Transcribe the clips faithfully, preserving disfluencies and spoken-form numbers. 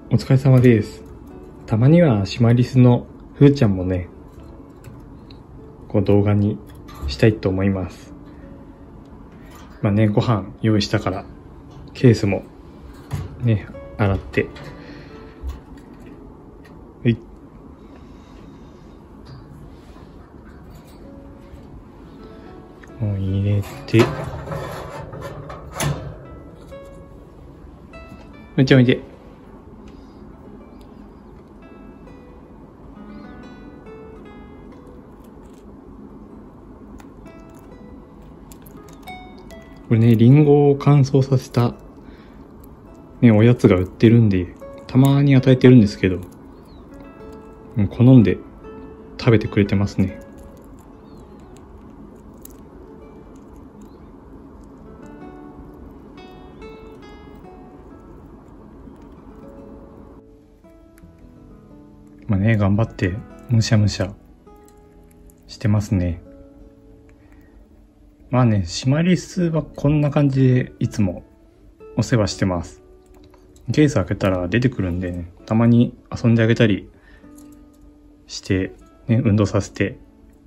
お疲れ様です。たまにはシマリスのふーちゃんもね、こう動画にしたいと思います。まあね、ご飯用意したから、ケースもね、洗って。はい。もう入れて。めっちゃおいで。これね、リンゴを乾燥させた、ね、おやつが売ってるんで、たまに与えてるんですけど、好んで食べてくれてますね。まあね、頑張ってむしゃむしゃしてますね。まあね、シマリスはこんな感じでいつもお世話してます。ケース開けたら出てくるんでね、たまに遊んであげたりして、ね、運動させて。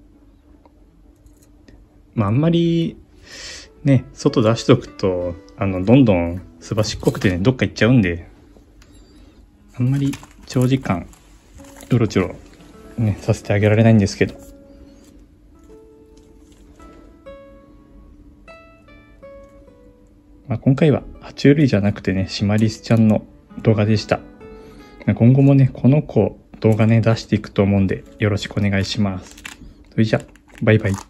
まああんまりね、外出しとくと、あの、どんどんすばしっこくてね、どっか行っちゃうんで、あんまり長時間、うろちょろね、させてあげられないんですけど。まあ、今回は爬虫類じゃなくてね、シマリスちゃんの動画でした。今後もね、この子動画ね、出していくと思うんで、よろしくお願いします。それじゃ、バイバイ。